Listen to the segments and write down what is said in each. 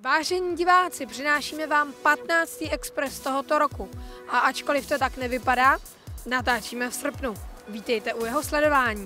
Vážení diváci, přinášíme vám 15. Express tohoto roku a ačkoliv to tak nevypadá, natáčíme v srpnu. Vítejte u jeho sledování.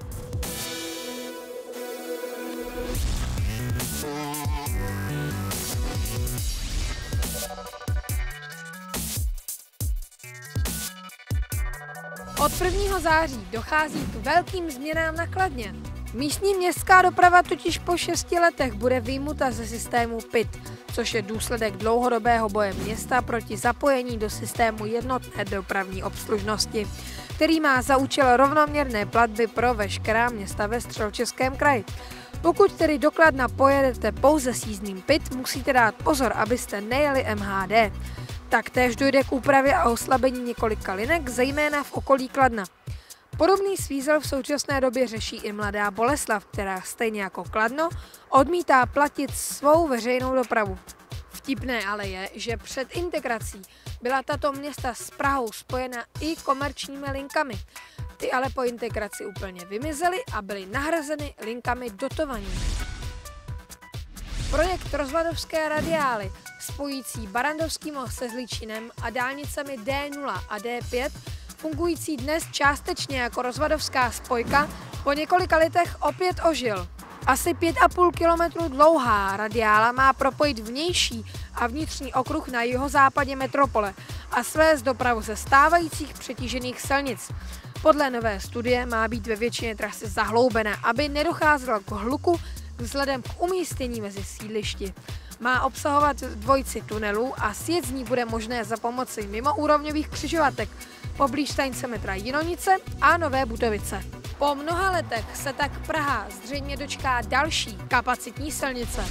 Od 1. září dochází k velkým změnám na Kladně. Místní městská doprava totiž po 6 letech bude vyjmuta ze systému PIT, což je důsledek dlouhodobého boje města proti zapojení do systému jednotné dopravní obslužnosti, který má za účel rovnoměrné platby pro veškerá města ve Středočeském kraji. Pokud tedy do Kladna pojedete pouze s jízdným PIT, musíte dát pozor, abyste nejeli MHD. Taktéž dojde k úpravě a oslabení několika linek, zejména v okolí Kladna. Podobný svízel v současné době řeší i Mladá Boleslav, která stejně jako Kladno odmítá platit svou veřejnou dopravu. Vtipné ale je, že před integrací byla tato města s Prahou spojena i komerčními linkami. Ty ale po integraci úplně vymizely a byly nahrazeny linkami dotovanými. Projekt rozvadovské radiály spojící Barrandovský most se Zličinem a dálnicemi D0 a D5, fungující dnes částečně jako rozvadovská spojka, po několika letech opět ožil. Asi 5,5 kilometru dlouhá radiála má propojit vnější a vnitřní okruh na jihozápadě metropole a svést dopravu ze stávajících přetížených silnic. Podle nové studie má být ve většině trasy zahloubená, aby nedocházelo k hluku vzhledem k umístění mezi sídlišti. Má obsahovat dvojici tunelů a sjet z ní bude možné za pomoci mimoúrovňových křižovatek poblíž stanice metra Jinonice a Nové Butovice. Po mnoha letech se tak Praha zřejmě dočká další kapacitní silnice.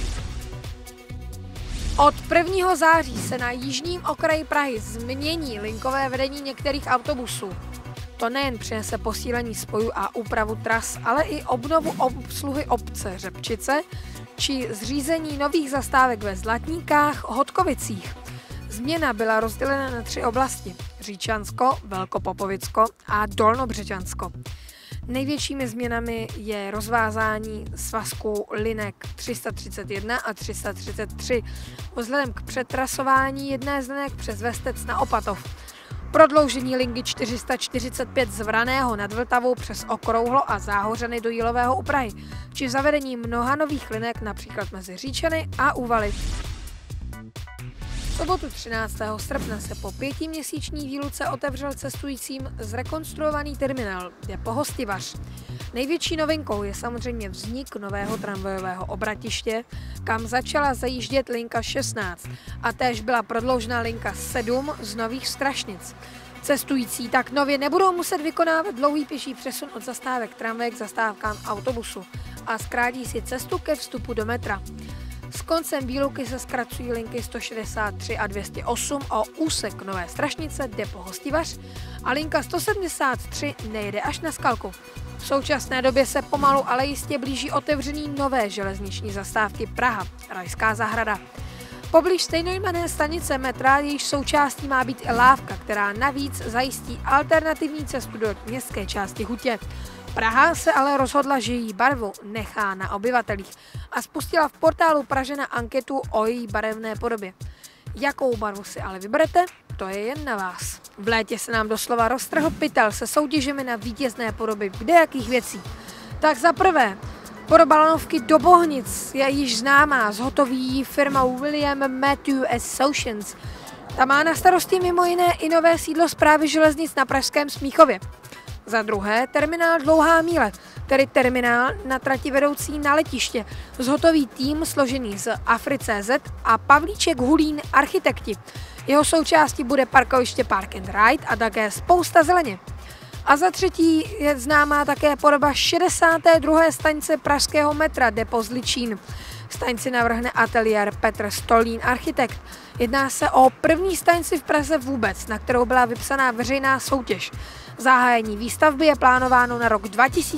Od 1. září se na jižním okraji Prahy změní linkové vedení některých autobusů. To nejen přinese posílení spojů a úpravu tras, ale i obnovu obsluhy obce Řepčice či zřízení nových zastávek ve Zlatníkách, Hodkovicích. Změna byla rozdělena na 3 oblasti: Říčansko, Velkopopovicko a Dolnobřečansko. Největšími změnami je rozvázání svazků linek 331 a 333 vzhledem k přetrasování jedné z linek přes Vestec na Opatov. Prodloužení linky 445 z Vraného nad Vltavou přes Okrouhlo a Záhořany do Jílového u Prahy, či zavedení mnoha nových linek například mezi Říčany a Úvaly. V sobotu 13. srpna se po 5měsíční výluce otevřel cestujícím zrekonstruovaný terminál Depo Hostivař. Největší novinkou je samozřejmě vznik nového tramvajového obratiště, kam začala zajíždět linka 16 a též byla prodloužena linka 7 z Nových Strašnic. Cestující tak nově nebudou muset vykonávat dlouhý pěší přesun od zastávek tramvaje k zastávkám autobusu a zkrátí si cestu ke vstupu do metra. S koncem výluky se zkracují linky 163 a 208 o úsek Nové Strašnice Depo Hostivař a linka 173 nejede až na Skalku. V současné době se pomalu, ale jistě blíží otevření nové železniční zastávky Praha, Rajská zahrada. Poblíž stejnojmenné stanice metra, jejíž součástí má být i lávka, která navíc zajistí alternativní cestu do městské části hutě. Praha se ale rozhodla, že její barvu nechá na obyvatelích a spustila v portálu Pražena anketu o její barevné podobě. Jakou barvu si ale vyberete, to je jen na vás. V létě se nám doslova roztrhl pytel se soutěžemi na vítězné podoby kdejakých věcí. Tak za prvé, podoba lanovky do Bohnic je již známá, zhotoví ji firma William Matthew Associates. Ta má na starosti mimo jiné i nové sídlo Správy železnic na pražském Smíchově. Za druhé, terminál Dlouhá míle, tedy terminál na trati vedoucí na letiště. Zhotoví tým složený z Afry.cz a Pavlíček Hulín architekti. Jeho součástí bude parkoviště Park and Ride a také spousta zeleně. A za třetí je známá také podoba 62. stanice pražského metra Depo Zličín. Stanici navrhne ateliér Petr Stolín architekt. Jedná se o první stanici v Praze vůbec, na kterou byla vypsaná veřejná soutěž. Zahájení výstavby je plánováno na rok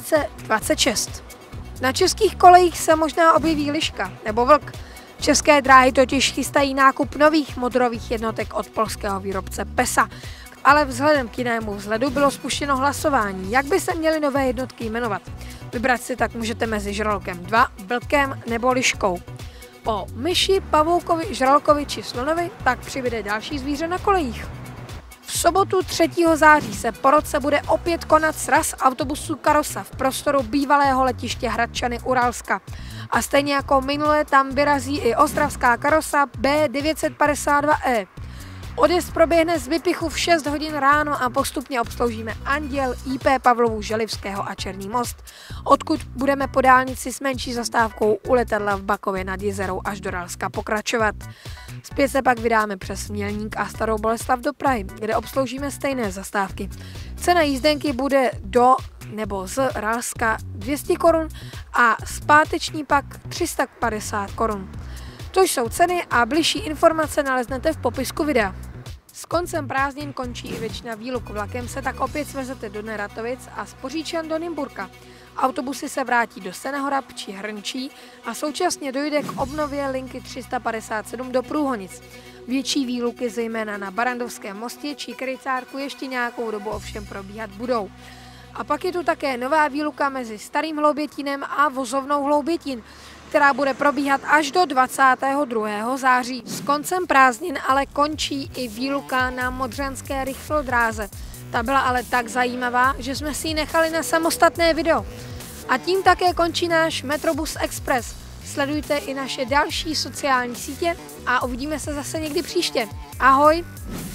2026. Na českých kolejích se možná objeví liška nebo vlk. České dráhy totiž chystají nákup nových motorových jednotek od polského výrobce PESA. Ale vzhledem k jinému vzhledu bylo spuštěno hlasování, jak by se měly nové jednotky jmenovat. Vybrat si tak můžete mezi žralokem 2, vlkem nebo liškou. Po myši, pavoukovi, žralokovi či slonovi tak přibyde další zvíře na kolejích. V sobotu 3. září se po roce bude opět konat sraz autobusu Karosa v prostoru bývalého letiště Hradčany Uralska. A stejně jako minule tam vyrazí i ostravská Karosa B952E. Odjezd proběhne z Vypichu v 6 hodin ráno a postupně obsloužíme Anděl, IP Pavlovu, Želivského a Černý most, odkud budeme po dálnici s menší zastávkou u letadla v Bakově nad Jizerou až do Ralska pokračovat. Zpět se pak vydáme přes Mělník a Starou Boleslav do Prahy, kde obsloužíme stejné zastávky. Cena jízdenky bude do nebo z Ralska 200 korun a zpáteční pak 350 korun. To jsou ceny a bližší informace naleznete v popisku videa. S koncem prázdnin končí i většina výluk, vlakem se tak opět svezete do Neratovic a z Poříčan do Nymburka. Autobusy se vrátí do Senehorab či Hrnčí a současně dojde k obnově linky 357 do Průhonic. Větší výluky zejména na Barandovském mostě či Krycárku ještě nějakou dobu ovšem probíhat budou. A pak je tu také nová výluka mezi Starým Hloubětínem a Vozovnou Hloubětín, která bude probíhat až do 22. září. S koncem prázdnin ale končí i výluka na Modřanské rychlodráze. Ta byla ale tak zajímavá, že jsme si ji nechali na samostatné video. A tím také končí náš Metrobus Express. Sledujte i naše další sociální sítě a uvidíme se zase někdy příště. Ahoj!